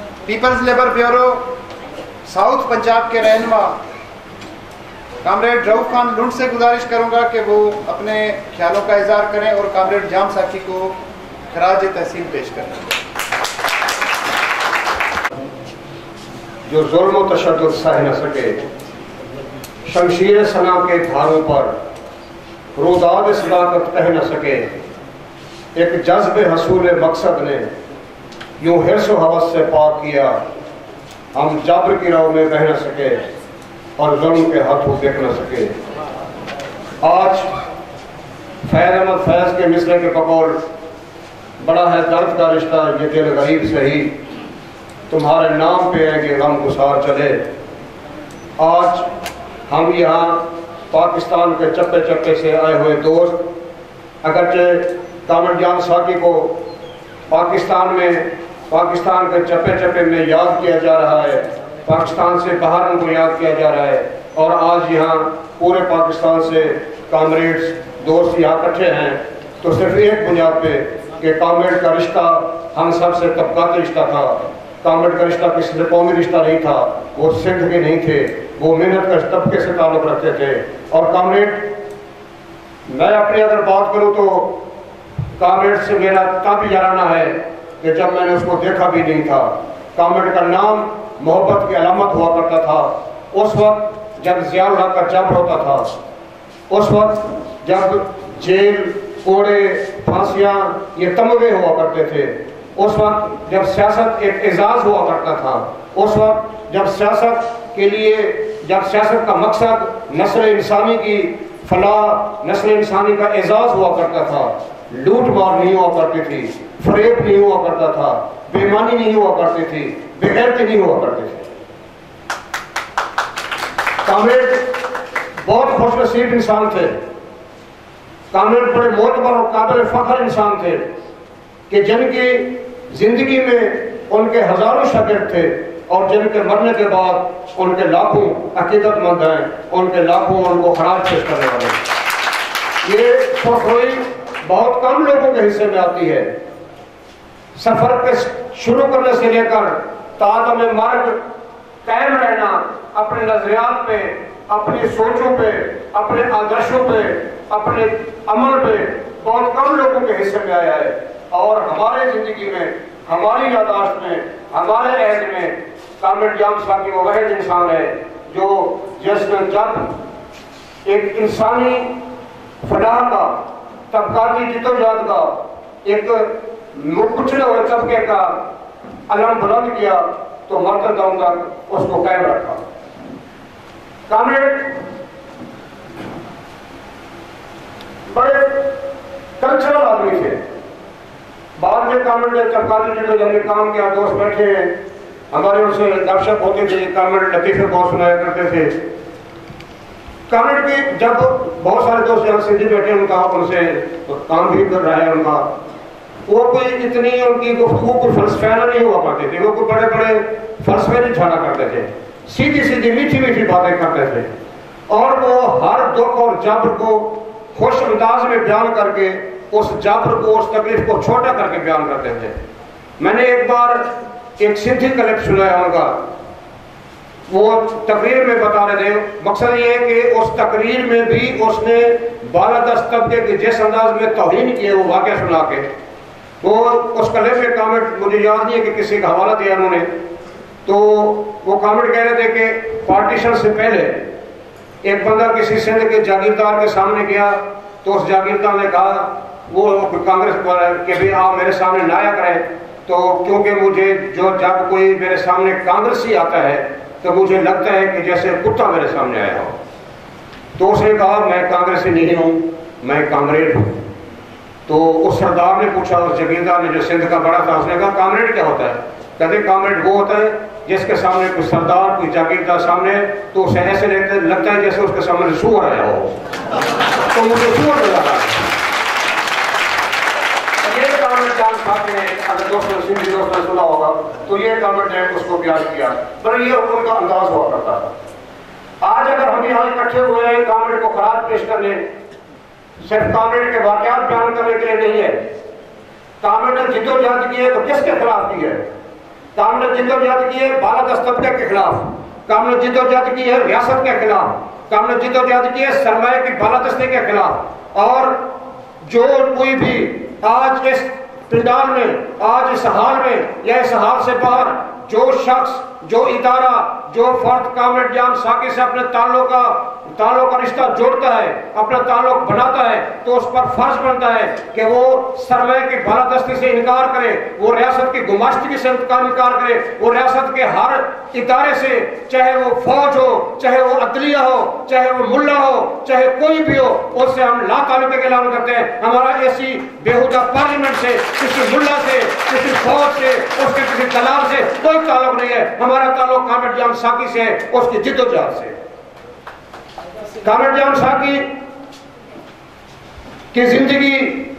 Peoples labour bureau south Punjab کے رہنما comrade رؤف خان لنڈ سے گزارش کروں گا کہ وہ اپنے خیالوں کا اظہار کریں اور کامریڈ جام ساکھی کو خراج تحسین پیش کریں۔ جو ظلم و تشدد سہ نہ سکے، شمشیر ثنا کے دھاروں پر روداد صداقت کہہ نہ سکے، ایک جذب حصول مقصد نے یوں حرص و ہوس سے پاک کیا، ہم جبر کی راہ میں بہ نہ سکے اور ظلم کے ہاتھوں دیکھ نہ سکے۔ آج فیض احمد فیض کے مصرے کے بقول بڑا ہے درد کا رشتہ یہ دل غریب سے ہی، تمہارے نام پہ ہے کہ غم گسار چلے۔ آج ہم یہاں پاکستان کے چپے چپے سے آئے ہوئے دوست، اگرچہ کامریڈ جام ساکھی کو پاکستان کے چپے چپے میں یاد کیا جا رہا ہے، پاکستان سے باہر ان کو یاد کیا جا رہا ہے، اور آج یہاں پورے پاکستان سے کامریڈز دوست یہاں اکٹھے ہیں، تو صرف ایک بنیاد پہ کہ کامریڈ کا رشتہ ہم سب سے طبقاتی رشتہ تھا۔ کامریڈ کا رشتہ کسی سے قومی رشتہ نہیں تھا، وہ سندھ کے نہیں تھے، وہ محنت کا طبقے سے تعلق رکھتے تھے۔ اور کامریڈ، میں اپنی اگر بات کروں تو کامریڈ سے میرا تب یارانہ ہے کہ جب میں نے اس کو دیکھا بھی نہیں تھا۔ کامریڈ کا نام محبت کی علامت ہوا کرتا تھا اس وقت جب ضیاء الحق کا جبر ہوتا تھا، اس وقت جب جیل، کوڑے، پھانسیاں یہ تمغے ہوا کرتے تھے، اس وقت جب سیاست ایک اعزاز ہوا کرتا تھا، اس وقت جب سیاست کے لیے، جب سیاست کا مقصد نسل انسانی کی فلاح، نسل انسانی کا اعزاز ہوا کرتا تھا، لوٹ مار نہیں ہوا کرتی تھی، فریب نہیں ہوا کرتا تھا، بے ایمانی نہیں ہوا کرتی تھی، بے غیرتی نہیں ہوا کرتی تھی۔ کامریڈ بہت خوش نصیب انسان تھے، کامریڈ بڑے معتبر اور قابل فخر انسان تھے کہ جن کی زندگی میں ان کے ہزاروں شاگرد تھے اور جن کے مرنے کے بعد ان کے لاکھوں عقیدت مند ہیں، ان کے لاکھوں ان کو خراج پیش کرنے والے ہیں۔ یہ خوشروئی بہت کم لوگوں کے حصے میں آتی ہے۔ سفر کے شروع کرنے سے لے کر تعدم مرگ قائم رہنا اپنے نظریات پہ، اپنی سوچوں پہ، اپنے آدرشوں پہ، اپنے عمل پہ بہت کم لوگوں کے حصے میں آیا ہے۔ اور ہمارے زندگی میں، ہماری یادداشت میں، ہمارے عہد میں کامریڈ جام ساکھی وہ واحد انسان ہے جو جس نے جب ایک انسانی فلاح کا، طبقاتی جدوجہد کا، ایک کچلے ہوئے طبقے کا علم بلند کیا تو مرتے دم تک اس کو قائم رکھا۔ کامریڈ بڑے کلچرل آدمی تھے۔ بعد میں کامریڈ نے طبقاتی جدوجہد میں کام کیا، دوست بیٹھے ہیں ہمارے، ان سے گپ شپ ہوتی تھی، کامریڈ لطیفے بہت سنایا کرتے تھے۔ کامریڈ کی جب بہت سارے دوست یہاں سندھی بیٹھے، ان کا ان سے کام بھی کر رہا ہے ان کا، وہ کوئی اتنی ان کی گفتگو کوئی فلسفیانہ نہیں ہوا کرتے تھے، وہ کوئی بڑے بڑے فلسفے نہیں چھاڑا کرتے تھے، سیدھی سیدھی میٹھی میٹھی باتیں کرتے تھے، اور وہ ہر دکھ اور جبر کو خوش انداز میں بیان کر کے اس جبر کو، اس تکلیف کو چھوٹا کر کے بیان کرتے تھے۔ میں نے ایک بار ایک سندھی کلپ سنا ہے ان کا، وہ تقریر میں بتا رہے تھے، مقصد یہ ہے کہ اس تقریر میں بھی اس نے بالادست طبقے کے جس انداز میں توہین کیے وہ واقعہ سنا کے، وہ اس کلپ میں کامنٹ مجھے یاد نہیں ہے کہ کسی کا حوالہ دیا انہوں نے، تو وہ کامنٹ کہہ رہے تھے کہ پارٹیشن سے پہلے ایک بندہ کسی سندھ کے جاگیردار کے سامنے گیا تو اس جاگیردار نے کہا، وہ کانگریس پر کہ بھی آپ میرے سامنے نہ آیا کریں، تو کیونکہ مجھے جب کوئی میرے سامنے کانگریسی آتا ہے تو مجھے لگتا ہے کہ جیسے کتا میرے سامنے آیا ہو۔ تو اس نے کہا میں کانگریسی نہیں ہوں، میں کامریڈ ہوں۔ تو اس سردار نے پوچھا، اس جاگیردار نے جو سندھ کا بڑا تھا، اس نے کہا کامریڈ کیا ہوتا ہے؟ کہتے کامریڈ وہ ہوتا ہے جس کے سامنے کوئی سردار، کوئی جاگیردار سامنے، تو اسے ایسے لگتا ہے جیسے اس کے سامنے سور آیا ہو، تو مجھے سور لگا رہا ہے۔ یہ کامریڈ جام ساکھی نے، اگر دوستوں سندھی دوستوں نے سنا ہوگا تو یہ کامریڈ نے اس کو بیان کیا، پر یہ ان کا انداز ہوا کرتا تھا۔ آج اگر ہم یہاں اکٹھے ہوئے ہیں کامریڈ کو خراج پیش کرنے، صرف کامریڈ کے واقعات بیان کرنے کے لیے نہیں ہے، کامریڈ نے جدوجہد کی ہے تو کس کے خلاف کی ہے؟ کام نے جدوجہد کی ہے بالادست طبقے کے خلاف، کام نے جدوجہد کی ہے ریاست کے خلاف، کام نے جدوجہد کی ہے سرمایہ کی بالادستی کے خلاف۔ اور جو کوئی بھی آج اس پنڈال میں، آج اس حال میں یا اس حال سے باہر جو شخص، جو ادارہ، جو فرد کامریڈ جان ساقی سے اپنے تعلق کا رشتہ جوڑتا ہے، اپنا تعلق بناتا ہے، تو اس پر فرض بنتا ہے کہ وہ سرمایہ کی بالادستی سے انکار کرے، وہ ریاست کی گماشتگی سے انکار کرے، وہ ریاست کے ہر ادارے سے، چاہے وہ فوج ہو، چاہے وہ عدلیہ ہو، چاہے وہ ملا ہو، چاہے کوئی بھی ہو، اس سے ہم لا تعلقی کا اعلان کرتے ہیں۔ ہمارا ایسی بیہودہ پارلیمنٹ سے، کسی ملا سے، کسی فوج سے، اس کے کسی دلال سے کوئی تعلق نہیں ہے۔ ہمارا تعلق کامریڈ جان ساقی سے، اس کی جدوجہد سے۔ کامریڈ جان ساقی کی زندگی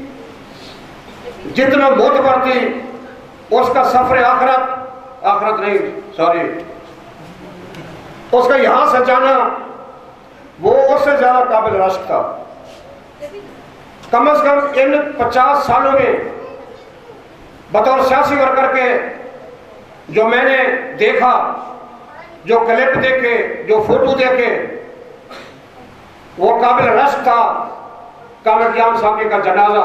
جتنا معتبر تھی، اس کا سفر آخرت نہیں، سوری، اس کا یہاں سے جانا وہ اس سے زیادہ قابل رشک تھا۔ کم از کم ان 50 سالوں میں بطور سیاسی ورکر کے جو میں نے دیکھا، جو کلپ دیکھے، جو فوٹو دیکھے، وہ قابل رشک تھا۔ کامریڈ جان ساقی کا جنازہ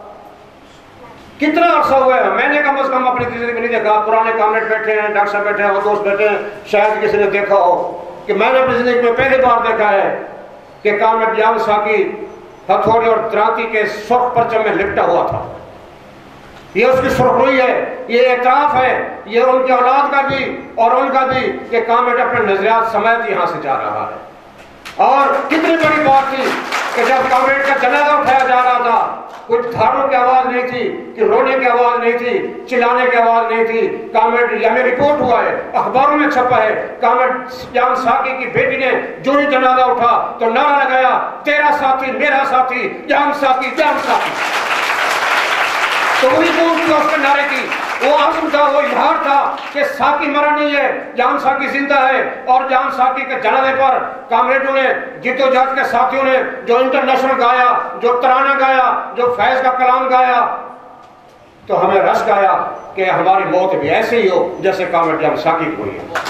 کتنا عرصہ ہوا ہے، میں نے کم از کم اپنی زندگی میں نہیں دیکھا۔ پرانے کامریڈ بیٹھے ہیں، ڈاکٹر صاحب بیٹھے ہیں اور دوست بیٹھے ہیں، شاید کسی نے دیکھا ہو کہ میں نے اپنی زندگی میں پہلی بار دیکھا ہے کہ کامریڈ جان ساقی ہتھوڑے اور درانتی کے سرخ پرچم میں لپٹا ہوا تھا۔ یہ اس کی سرخروئی ہے، یہ اعتراف ہے، یہ ان کے اولاد کا بھی اور ان کا بھی کہ کامریڈ اپنے نظریات سمیت یہاں سے جا رہا ہے۔ اور کتنی بڑی بات تھی کہ جب کامریڈ کا جنازہ اٹھایا جا رہا تھا، کچھ دھاروں کی آواز نہیں تھی، کہ رونے کی آواز نہیں تھی، چلانے کی آواز نہیں تھی۔ کامریڈ، یہ ہمیں رپورٹ ہوا ہے، اخباروں میں چھپا ہے، کامریڈ جان ساقی کی بیٹی نے جو ہی جنازہ اٹھا تو نعرہ لگایا، تیرا ساتھی میرا ساتھی، جان ساقی جان ساقی۔ تو وہی قوم تھی اس کے نعرے کی، وہ عزم تھا، وہ اظہار تھا کہ ساقی مرا نہیں ہے، جان ساقی زندہ ہے۔ اور جان ساقی کے جنازے پر کامریڈوں نے، جدوجہد کے ساتھیوں نے جو انٹرنیشنل گایا، جو ترانہ گایا، جو فیض کا کلام گایا، تو ہمیں رشک آیا کہ ہماری موت بھی ایسے ہی ہو جیسے کامریڈ جان ساقی کو ہوئی ہے۔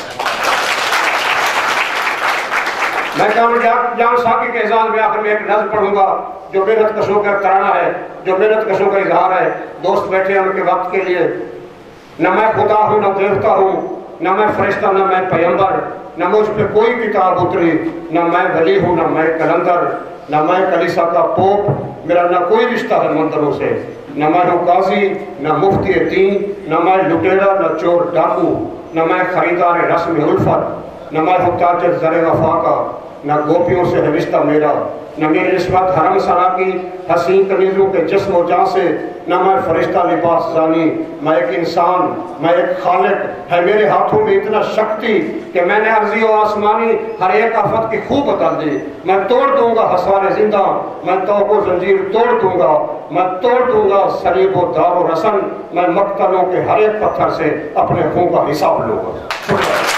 میں کامریڈ جان ساقی کے اعزاز میں آخر میں ایک نظم پڑھوں گا جو محنت کشوں کا ترانہ ہے، جو محنت کشوں کا اظہار ہے۔ دوست بیٹھے ہیں ان کے وقت کے لیے۔ نہ میں خدا ہوں نہ دیوتا ہوں، نہ میں فرشتہ نہ میں پیغمبر، نہ مجھ پہ کوئی کتاب اتری، نہ میں ولی ہوں نہ میں کلندر، نہ میں کلیسا کا پوپ، میرا نہ کوئی رشتہ ہے مندروں سے، نہ میں ہوں قاضی نہ مفتی دین، نہ میں لٹیرا نہ چور ڈاکو، نہ میں خریدار رسم الفت، نہ میں ہوں تاجر زر وفا کا، نہ گوپیوں سے ہے رشتہ میرا، نہ میری نسبت حرم سرا کی حسین کنیزوں کے جسم و جان سے، نہ میں فرشتہ لباس زانی، میں ایک انسان، میں ایک خالق، ہے میرے ہاتھوں میں اتنا شکتی کہ میں نے ارضی و آسمانی ہر ایک آفت کی خوب بدل دی۔ میں توڑ دوں گا حصار زندہ، میں توق و زنجیر توڑ دوں گا، میں توڑ دوں گا صلیب و دار و رسن، میں مقتلوں کے ہر ایک پتھر سے اپنے خون کا حساب لوں گا۔